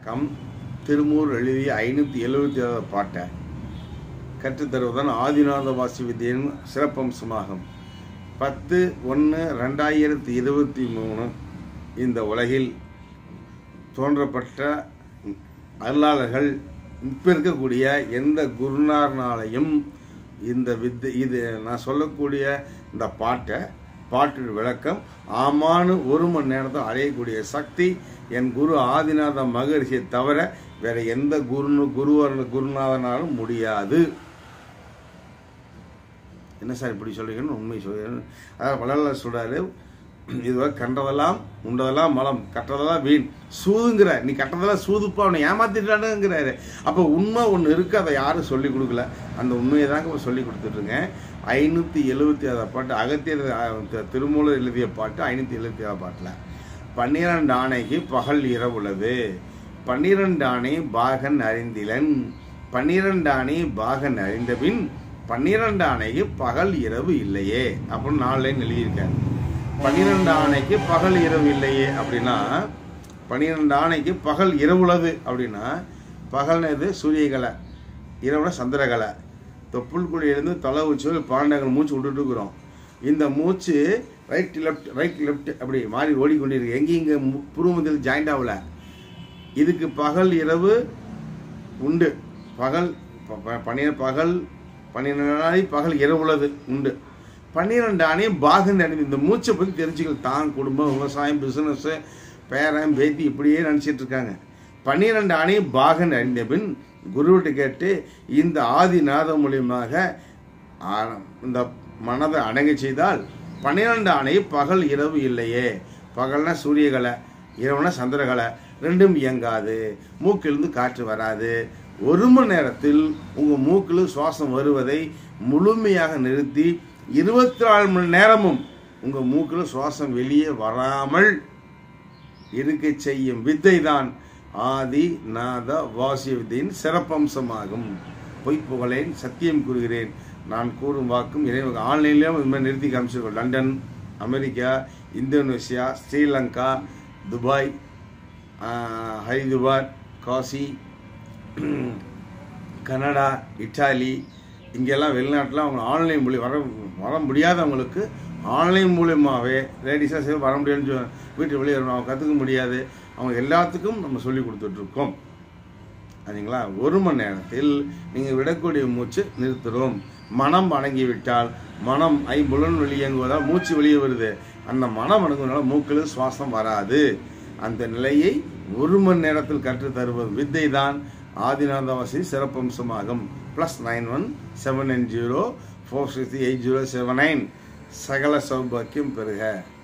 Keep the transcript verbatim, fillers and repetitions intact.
விளக்கம் திருமூர் எழுதிய ஐநூற்றி எழுபத்தி ஏழாவது பாட்டை கற்றுத்தருவதுதான் ஆதிநாத வாசி வித்தியின் சிறப்பம்சமாகும். பத்து ஒன்று ரெண்டாயிரத்தி இருபத்தி மூணு இந்த உலகில் தோன்றப்பட்ட அருளாளர்கள் இப்போ இருக்கக்கூடிய எந்த குருநாதனாலையும் இந்த வித்து இது நான் சொல்லக்கூடிய இந்த பாட்டை பாட்டு விளக்கம் ஆமான்னு ஒரு மணி நேரத்தை அடையக்கூடிய சக்தி என் குரு ஆதிநாத மகரிஷியை தவிர வேற எந்த குரு குருவர் குருநாதனாலும் முடியாது. என்ன சார் இப்படி சொல்றீங்கன்னு உண்மை சொல்றேன். அதாவது வள்ளலார் சொல்றாரு, இதுவரை கண்டதெல்லாம் உண்டதெல்லாம் மலம், கற்றதெல்லாம் வீண், சூதுங்கிற நீ கட்டதெல்லாம் சூதுப்பா, அவனை ஏமாத்திட்டானுங்கிறாரு. அப்போ உண்மை ஒன்று இருக்கு, அதை யாரும் சொல்லி கொடுக்கல. அந்த உண்மையை தாங்க சொல்லி கொடுத்துட்ருங்க. ஐநூற்றி எழுபத்தி ஏழாவது பாட்டு அகத்தியர் திருமூலர் எழுதிய பாட்டு ஐநூற்றி எழுபத்தி ஏழாவது பாட்டில் பன்னிரண்டு ஆணைக்கு பகல் இரவுள்ளது, பன்னிரண்டு ஆணை பாகன் அறிந்திலன், பன்னிரண்டு ஆணை பாகன் அறிந்தபின் பன்னிரண்டு ஆணைக்கு பகல் இரவு இல்லையே அப்படின்னு நாலு லைன் எழுதியிருக்காரு. பன்னிரண்டு ஆணைக்கு பகல் இரவு இல்லையே அப்படின்னா பன்னிரண்டு ஆணைக்கு பகல் இரவுள்ளது அப்படின்னா பகல்னு எது சூரியகலை, இரவுனா சந்திரகலை. தொப்புள்குழியிலிருந்து தலை உச்சி பன்னெண்டு மூச்சு விட்டுட்டு இருக்கிறோம். இந்த மூச்சு ரைட் லெஃப்ட் ரைட் லெஃப்ட் அப்படி மாறி ஓடிக்கொண்டிருக்கு. எங்கேயும் இங்கே புருவத்தில் ஜாயிண்ட் ஆகல. இதுக்கு பகல் இரவு உண்டு. பகல் பன்னிரண்டு பகல் பன்னிரெண்டு நாளை பகல் இரவுள்ளது உண்டு. பன்னிரெண்டு ஆணையும் பாகன் அடைந்து இந்த மூச்சை பற்றி தெரிஞ்சுக்கல. தான் குடும்பம், விவசாயம், பிசினஸ், பேரன், பேத்தி இப்படியே நினச்சிட்டு இருக்காங்க. பன்னிரெண்டு ஆணையும் பாகன் அறிந்த பின் குருவிட்டு கேட்டு இந்த ஆதிநாத மூலியமாக இந்த மனதை அடங்க செய்தால் பன்னிரெண்டு ஆணை பகல் இரவு இல்லையே. பகல்னா சூரியகலை, இரவுனா சந்திரகலை, ரெண்டும் இயங்காது. மூக்கிலிருந்து காற்று வராது. ஒரு மணி நேரத்தில் உங்கள் மூக்கில் சுவாசம் வருவதை முழுமையாக நிறுத்தி இருபத்தி நாலு மணி நேரமும் உங்கள் மூக்கில் சுவாசம் வெளியே வராமல் இருக்க செய்யும் வித்தை தான் ஆதி நாத வாசிய வித்தையின் சிறப்பம்சமாகும். பொய் புகழேன், சத்தியம் கூறுகிறேன், நான் கூறும் வாக்கும் இறைவன். ஆன்லைன்லேயும் இது மாதிரி நிறுத்தி காமிச்சிருக்கோம். London, America, Indonesia, Sri Lanka, Dubai, Hyderabad, Kashi, Canada, Italy, இங்கெல்லாம் வெளிநாட்டில் அவங்க ஆன்லைன் மூலியம் வர வர முடியாதவங்களுக்கு ஆன்லைன் மூலியமாகவே லேடிஸாக சரி வர முடியாதுன்னு வீட்டு வெளியே வரணும், அவங்க கற்றுக்க முடியாது, அவங்க எல்லாத்துக்கும் நம்ம சொல்லி கொடுத்துட்ருக்கோம். சரிங்களா? ஒரு மணி நேரத்தில் நீங்கள் விடக்கூடிய மூச்சு நிறுத்துகிறோம். மனம் அடங்கிவிட்டால் மனம் ஐம்புலன் வெளியேங்குவதால் மூச்சு வெளியே வருது. அந்த மனம் அடங்குவதால மூக்கில் சுவாசம் வராது. அந்த நிலையை ஒரு மணி நேரத்தில் கற்று தருவது வித்தை தான் ஆதிநாதவாசி சிறப்பம்சமாகும். Plus nine one seven nine zero four six eight zero seven nine. சகல சௌபாக்கியம் பெறுக.